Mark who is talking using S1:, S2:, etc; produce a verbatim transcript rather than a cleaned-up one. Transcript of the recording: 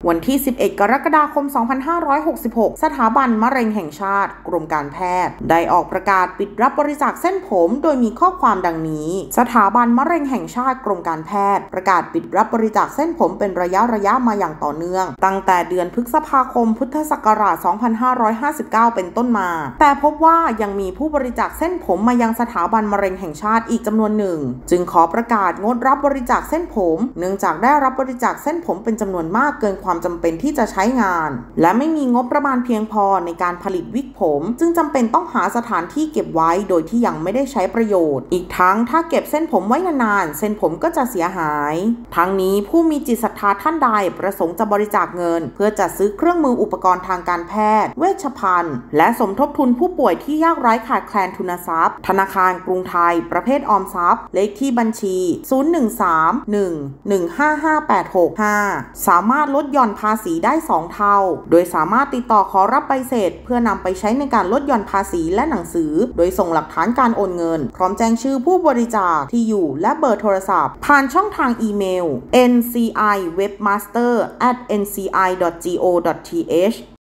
S1: วันที่ สิบเอ็ด กรกฎาคม สองพันห้าร้อยหกสิบหก สถาบันมะเร็งแห่งชาติกรมการแพทย์ได้ออกประกาศปิดรับบริจาคเส้นผมโดยมีข้อความดังนี้สถาบันมะเร็งแห่งชาติกรมการแพทย์ประกาศปิดรับบริจาคเส้นผมเป็นระยะระยะมาอย่างต่อเนื่องตั้งแต่เดือนพฤษภาคมพุทธศักราช สองพันห้าร้อยห้าสิบเก้า เป็นต้นมาแต่พบว่ายังมีผู้บริจาคเส้นผมมายังสถาบันมะเร็งแห่งชาติอีกจำนวนหนึ่งจึงขอประกาศงดรับบริจาคเส้นผมเนื่องจากได้รับบริจาคเส้นผมเป็นจำนวนมากเกินความจำเป็นที่จะใช้งานและไม่มีงบประมาณเพียงพอในการผลิตวิกผมจึงจำเป็นต้องหาสถานที่เก็บไว้โดยที่ยังไม่ได้ใช้ประโยชน์อีกทั้งถ้าเก็บเส้นผมไว้นานๆเส้นผมก็จะเสียหายทั้งนี้ผู้มีจิตศรัทธาท่านใดประสงค์จะบริจาคเงินเพื่อจัดซื้อเครื่องมืออุปกรณ์ทางการแพทย์เวชภัณฑ์และสมทบทุนผู้ป่วยที่ยากไร้ขาดแคลนทุนทรัพย์ธนาคารกรุงไทยประเภทออมทรัพย์เลขที่บัญชี ศูนย์ หนึ่ง สาม หนึ่ง หนึ่ง ห้า ห้า แปด หก ห้า สามารถลดหย่อนภาษีได้สองเท่าโดยสามารถติดต่อขอรับใบเสร็จเพื่อนำไปใช้ในการลดหย่อนภาษีและหนังสือโดยส่งหลักฐานการโอนเงินพร้อมแจ้งชื่อผู้บริจาคที่อยู่และเบอร์โทรศัพท์ผ่านช่องทางอีเมล เอ็น ซี ไอ เว็บมาสเตอร์ แอท เอ็น ซี ไอ ดอท จี โอ ดอท ที เอช